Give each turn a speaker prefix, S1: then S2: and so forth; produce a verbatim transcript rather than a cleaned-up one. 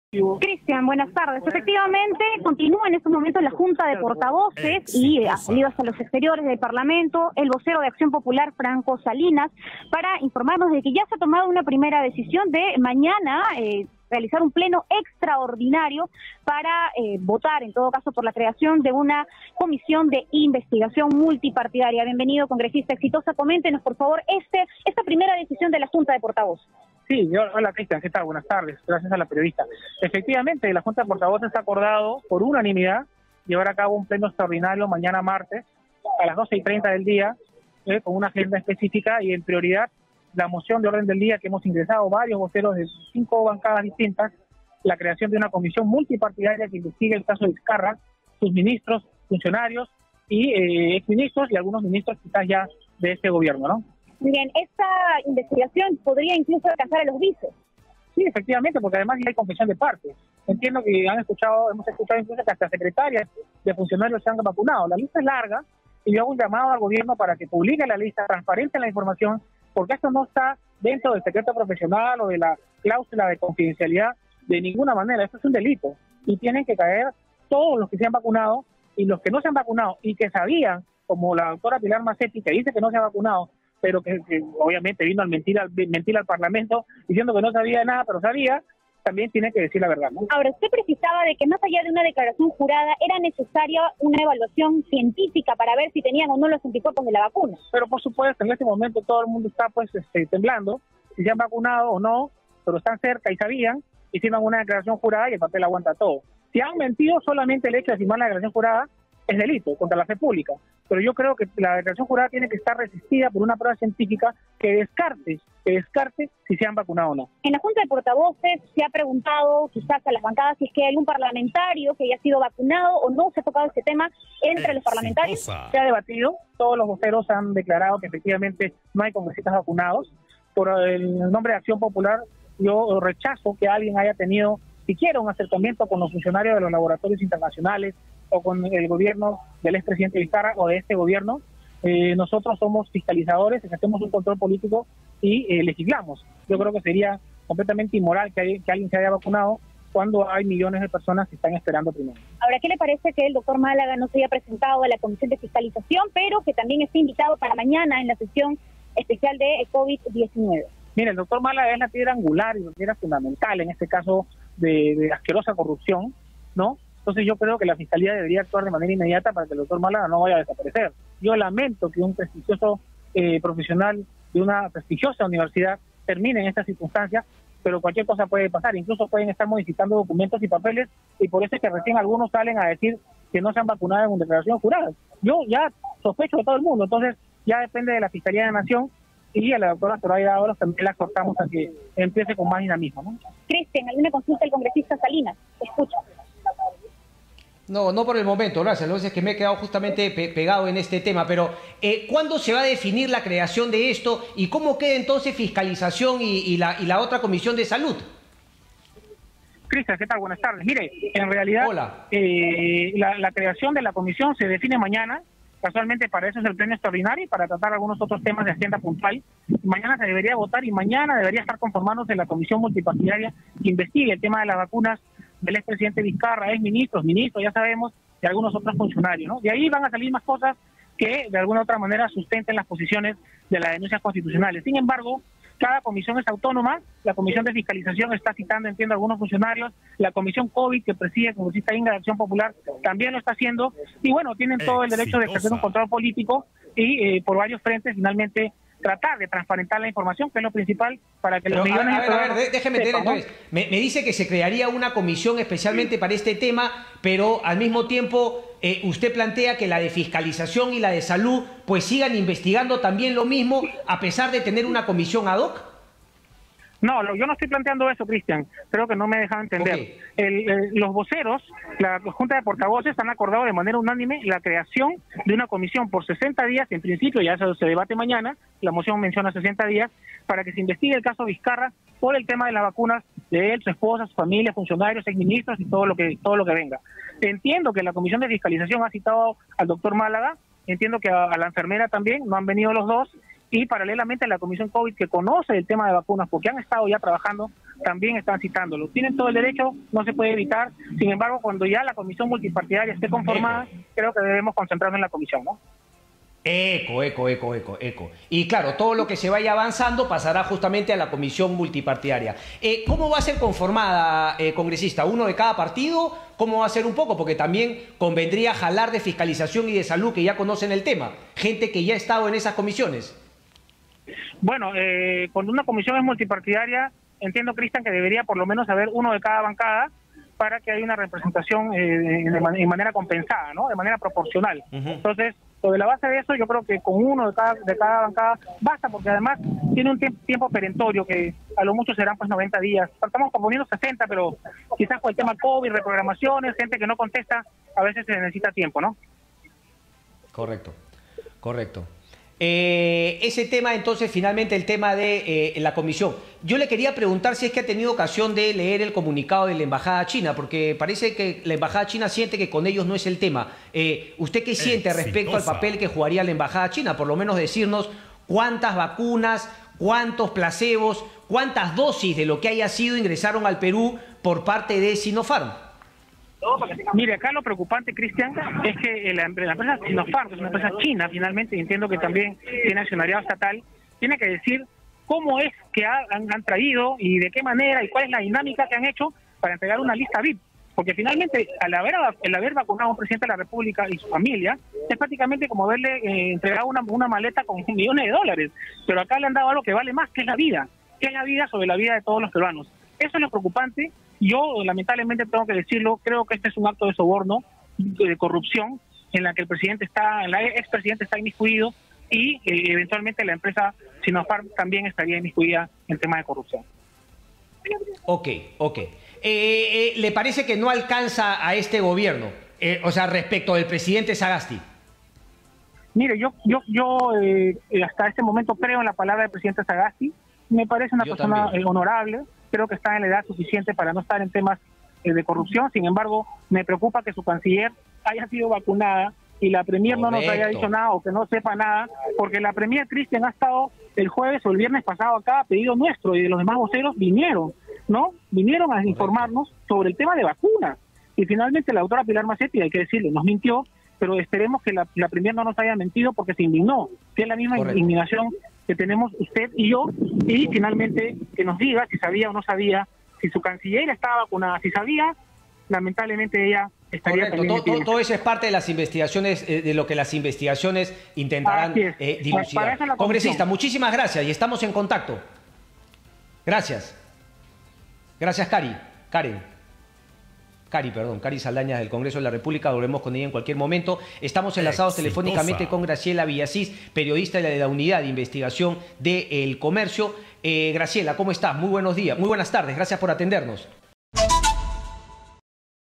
S1: Cristian, buenas tardes. Efectivamente, continúa en estos momentos la Junta de Portavoces y ha salido hasta los exteriores del Parlamento el vocero de Acción Popular, Franco Salinas, para informarnos de que ya se ha tomado una primera decisión de mañana eh, realizar un pleno extraordinario para eh, votar, en todo caso, por la creación de una comisión de investigación multipartidaria. Bienvenido, congresista exitosa. Coméntenos, por favor, este esta primera decisión de la Junta de Portavoces.
S2: Sí, yo, hola Cristian, ¿qué tal? Buenas tardes, gracias a la periodista. Efectivamente, la Junta de Portavoces ha acordado por unanimidad llevar a cabo un pleno extraordinario mañana martes a las doce y treinta del día, eh, con una agenda específica y en prioridad la moción de orden del día que hemos ingresado varios voceros de cinco bancadas distintas, la creación de una comisión multipartidaria que investigue el caso de Vizcarra, sus ministros, funcionarios y eh, exministros y algunos ministros quizás ya de este gobierno, ¿no?
S1: Bien, esta investigación podría incluso alcanzar a los vices.
S2: Sí, efectivamente, porque además ya hay confesión de parte. Entiendo que han escuchado, hemos escuchado incluso que hasta secretarias de funcionarios se han vacunado. La lista es larga y yo hago un llamado al gobierno para que publique la lista, transparente la información, porque esto no está dentro del secreto profesional o de la cláusula de confidencialidad de ninguna manera. Esto es un delito y tienen que caer todos los que se han vacunado y los que no se han vacunado y que sabían, como la doctora Pilar Macetti, que dice que no se ha vacunado, pero que, que obviamente vino al mentir, al mentir al Parlamento diciendo que no sabía nada, pero sabía, también tiene que decir la verdad, ¿no?
S1: Ahora, usted precisaba de que más allá de una declaración jurada era necesaria una evaluación científica para ver si tenían o no los anticuerpos de la vacuna.
S2: Pero por supuesto, en este momento todo el mundo está pues este, temblando, si se han vacunado o no, pero están cerca y sabían, hicieron una declaración jurada y el papel aguanta todo. Si han mentido, solamente el hecho de firmar la declaración jurada es delito contra la fe pública, pero yo creo que la declaración jurada tiene que estar resistida por una prueba científica que descarte, que descarte si se han vacunado o no.
S1: En la Junta de Portavoces se ha preguntado quizás a las bancadas si es que hay algún parlamentario que haya sido vacunado o no. Se ha tocado este tema entre los parlamentarios.
S2: Se ha debatido, todos los voceros han declarado que efectivamente no hay congresistas vacunados. Por el nombre de Acción Popular, yo rechazo que alguien haya tenido siquiera un acercamiento con los funcionarios de los laboratorios internacionales o con el gobierno del expresidente Vizcarra o de este gobierno. Eh, nosotros somos fiscalizadores, ejercemos un control político y eh, legislamos. Yo creo que sería completamente inmoral que, hay, que alguien se haya vacunado cuando hay millones de personas que están esperando primero.
S1: Ahora, ¿qué le parece que el doctor Málaga no se haya presentado a la Comisión de Fiscalización, pero que también esté invitado para mañana en la sesión especial de COVID diecinueve?
S2: Mire, el doctor Málaga es la piedra angular y la piedra fundamental en este caso de, de asquerosa corrupción, ¿no? Entonces yo creo que la Fiscalía debería actuar de manera inmediata para que el doctor Málaga no vaya a desaparecer. Yo lamento que un prestigioso eh, profesional de una prestigiosa universidad termine en estas circunstancias, pero cualquier cosa puede pasar. Incluso pueden estar modificando documentos y papeles y por eso es que recién algunos salen a decir que no se han vacunado en una declaración jurada. Yo ya sospecho de todo el mundo, entonces ya depende de la Fiscalía de la Nación y a la doctora Zoraida Ábalos también la cortamos a que empiece con más dinamismo, ¿no?
S1: Cristian, ¿alguna consulta del congresista Salinas? Escucha.
S3: No, no por el momento, gracias. Lo que es que me he quedado justamente pe pegado en este tema, pero eh, ¿cuándo se va a definir la creación de esto y cómo queda entonces fiscalización y, y, la, y la otra comisión de salud?
S2: Cristian, ¿qué tal? Buenas tardes. Mire, en realidad eh, la, la creación de la comisión se define mañana, casualmente para eso es el pleno extraordinario y para tratar algunos otros temas de agenda puntual. Mañana se debería votar y mañana debería estar conformándose la comisión multipartidaria que investigue el tema de las vacunas del expresidente Vizcarra, ex ministros, ministros, ya sabemos, y algunos otros funcionarios, ¿no? De ahí van a salir más cosas que de alguna u otra manera sustenten las posiciones de las denuncias constitucionales. Sin embargo, cada comisión es autónoma, la comisión de fiscalización está citando, entiendo, a algunos funcionarios, la comisión COVID que preside el congresista Inga de Acción Popular también lo está haciendo, y bueno, tienen todo el derecho de ejercer un control político y eh, por varios frentes finalmente tratar de transparentar la información, que es lo principal para que
S3: Pero,
S2: los millones
S3: a ver,
S2: de
S3: a ver, a ver, déjeme entender entonces. Me, me dice que se crearía una comisión especialmente sí. para este tema, pero al mismo tiempo eh, usted plantea que la de fiscalización y la de salud pues sigan investigando también lo mismo a pesar de tener una comisión ad hoc.
S2: No, lo, yo no estoy planteando eso, Cristian. Creo que no me dejan entender. Okay. El, el, los voceros, la Junta de Portavoces han acordado de manera unánime la creación de una comisión por sesenta días, en principio ya eso se debate mañana, la moción menciona sesenta días, para que se investigue el caso Vizcarra por el tema de las vacunas de él, su esposa, su familia, funcionarios, exministros y todo lo que todo lo que venga. Entiendo que la Comisión de Fiscalización ha citado al doctor Málaga, entiendo que a, a la enfermera también, no han venido los dos, y paralelamente a la Comisión COVID que conoce el tema de vacunas, porque han estado ya trabajando, también están citándolo. Tienen todo el derecho, no se puede evitar. Sin embargo, cuando ya la comisión multipartidaria esté conformada, creo que debemos concentrarnos en la comisión, ¿no?
S3: Eco, eco, eco, eco, eco. Y claro, todo lo que se vaya avanzando pasará justamente a la comisión multipartidaria. Eh, ¿Cómo va a ser conformada, eh, congresista? ¿Uno de cada partido? ¿Cómo va a ser un poco? Porque también convendría jalar de fiscalización y de salud, que ya conocen el tema. Gente que ya ha estado en esas comisiones.
S2: Bueno, eh, cuando una comisión es multipartidaria, entiendo, Cristian, que debería por lo menos haber uno de cada bancada para que haya una representación eh, de, man de manera compensada, ¿no? De manera proporcional. Uh-huh. Entonces, sobre la base de eso, yo creo que con uno de cada, de cada bancada basta, porque además tiene un tiemp tiempo perentorio que a lo mucho serán pues noventa días. Estamos proponiendo sesenta, pero quizás por el tema COVID, reprogramaciones, gente que no contesta, a veces se necesita tiempo, ¿no?
S3: Correcto, correcto. Eh, ese tema, entonces, finalmente el tema de eh, la comisión. Yo le quería preguntar si es que ha tenido ocasión de leer el comunicado de la Embajada China, porque parece que la Embajada China siente que con ellos no es el tema. Eh, ¿Usted qué siente Exitosa. respecto al papel que jugaría la Embajada China? Por lo menos decirnos cuántas vacunas, cuántos placebos, cuántas dosis de lo que haya sido ingresaron al Perú por parte de Sinopharm.
S2: Mire, acá lo preocupante, Cristian, es que la, la empresa Sinopharm, que es una empresa china, finalmente, y entiendo que también tiene accionariado estatal, tiene que decir cómo es que ha, han, han traído y de qué manera y cuál es la dinámica que han hecho para entregar una lista V I P. Porque finalmente, al haber, el haber vacunado a un presidente de la República y su familia, es prácticamente como haberle eh, entregado una, una maleta con millones de dólares. Pero acá le han dado algo que vale más, que es la vida, que es la vida sobre la vida de todos los peruanos. Eso es lo preocupante. Yo, lamentablemente, tengo que decirlo, creo que este es un acto de soborno, de corrupción, en la que el presidente está, el expresidente está inmiscuido y eh, eventualmente la empresa Sinopharm también estaría inmiscuida en temas de corrupción.
S3: Ok, ok. Eh, eh, ¿Le parece que no alcanza a este gobierno? Eh, o sea, respecto del presidente Sagasti.
S2: Mire, yo, yo, yo eh, hasta este momento creo en la palabra del presidente Sagasti. Me parece una yo persona eh, honorable. Creo que está en la edad suficiente para no estar en temas eh, de corrupción. Sin embargo, me preocupa que su canciller haya sido vacunada y la premier Correcto. no nos haya dicho nada o que no sepa nada, porque la premier, Cristian, ha estado el jueves o el viernes pasado acá a pedido nuestro y de los demás voceros vinieron, ¿no? Vinieron a Correcto. informarnos sobre el tema de vacunas. Y finalmente la doctora Pilar Macetti, hay que decirlo, nos mintió, pero esperemos que la, la premier no nos haya mentido porque se indignó, que es la misma Correcto. indignación que tenemos usted y yo, y finalmente que nos diga si sabía o no sabía, si su canciller estaba vacunada, si sabía, lamentablemente ella estaría
S3: Correcto. Todo, todo, todo eso es parte de las investigaciones, eh, de lo que las investigaciones intentarán eh, dilucidar. Congresista, muchísimas gracias y estamos en contacto. Gracias. Gracias, Cari. Karen. Cari, perdón, Cari Saldaña del Congreso de la República, volvemos con ella en cualquier momento. Estamos enlazados Exitosa. telefónicamente con Graciela Villasís, periodista de la Unidad de Investigación del Comercio. Eh, Graciela, ¿cómo estás? Muy buenos días, muy buenas tardes, gracias por atendernos.